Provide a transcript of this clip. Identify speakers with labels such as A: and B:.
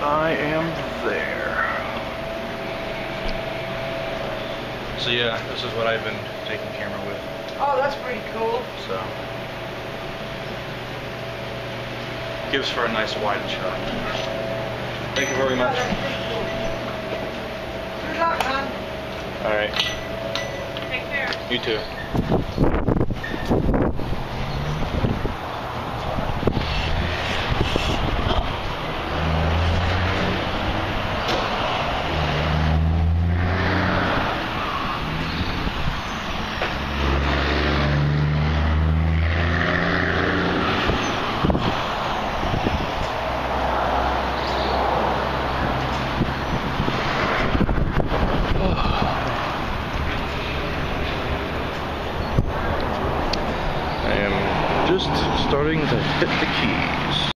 A: I am there. So yeah, this is what I've been taking camera with.
B: Oh, that's pretty cool.
A: So gives for a nice wide shot. Thank you very much.
B: That's pretty cool. Good luck, man.
A: All right.
B: Take care.
A: You too. I am just starting to hit the keys.